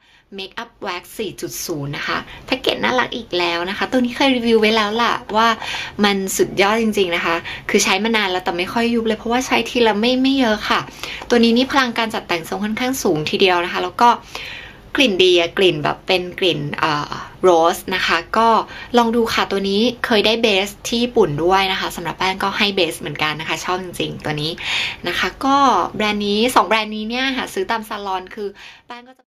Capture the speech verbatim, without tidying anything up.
Makeup Wax สี่จุดศูนย์ นะคะแพ็กเกจน่ารักอีกแล้วนะคะตัวนี้เคยรีวิวไว้แล้วล่ะว่ามันสุดยอดจริงๆนะคะคือใช้มานานแล้วแต่ไม่ค่อยยุบเลยเพราะว่าใช้ทีละไม่ไม่เยอะค่ะตัวนี้นี่พลังการจัดแต่งทรงค่อนข้างสูงทีเดียวนะคะแล้วก็กลิ่นดีอะกลิ่นแบบเป็นกลิ่นโรสนะคะก็ลองดูค่ะตัวนี้เคยได้เบสที่ญี่ปุ่นด้วยนะคะสำหรับแป้งก็ให้เบสเหมือนกันนะคะชอบจริงๆตัวนี้นะคะก็แบรนด์นี้สองแบรนด์นี้เนี่ยหาซื้อตามซาลอนคือแป้งก็จะ